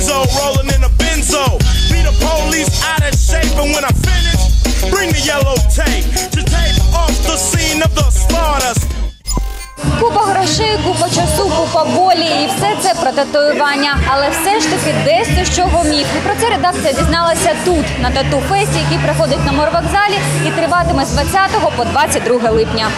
Enzo, rolling in a benzo. Be the police out of shape, and when I finish, bring the yellow tape to take off the scene of the slaughter. Купа грошей, купа часу, купа болі і все це про татуювання. Але все ж таки десь з чого міф. І про це редакція дізналася тут, на тату-фесті, який проходить на морвокзалі і триватиме з 20 по 22 липня.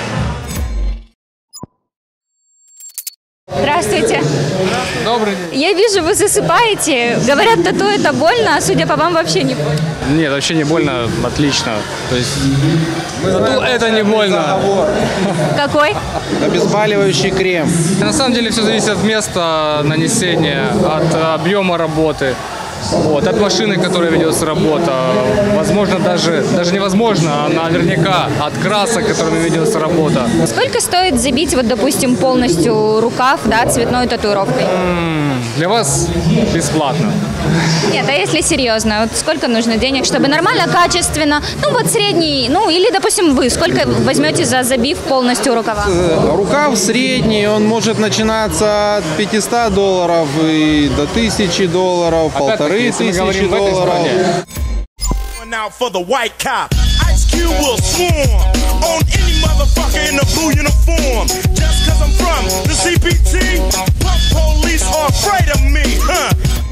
Здравствуйте. Добрый день. Я вижу, вы засыпаете. Говорят, тату это больно, а судя по вам, вообще не больно. Нет, вообще не больно, отлично. То есть тату это не больно. Какой? Обезболивающий крем. На самом деле все зависит от места нанесения, от объема работы. Вот, от машины, которая ведется работа. Возможно, даже невозможно, а наверняка от красок, которыми ведется работа. Сколько стоит забить, вот, допустим, полностью рукав, да, цветной татуировкой? Для вас бесплатно. Нет, а если серьезно, вот сколько нужно денег, чтобы нормально, качественно, ну вот средний, ну или, допустим, вы, сколько возьмете за забив полностью рукава? Рукав средний, он может начинаться от $500 и до $1000, $1500. Out for the white cop. Ice Cube will swarm on any motherfucker in a blue uniform. Just cause I'm from the CPT, punk police are afraid of me, huh?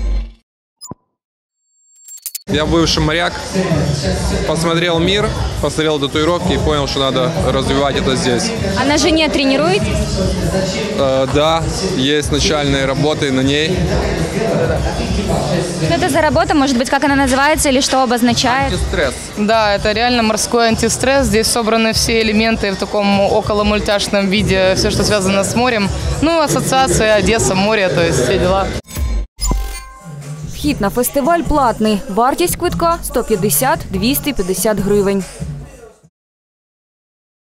Я бывший моряк, посмотрел мир, посмотрел татуировки и понял, что надо развивать это здесь. А на жене тренируете? Да, есть начальные работы на ней. Что это за работа, может быть, как она называется или что обозначает? Антистресс. Да, это реально морской антистресс. Здесь собраны все элементы в таком околомультяшном виде, все, что связано с морем. Ну, ассоциация Одесса, море, то есть все дела. Вхід на фестиваль платний. Вартість квитка – 150-250 гривень.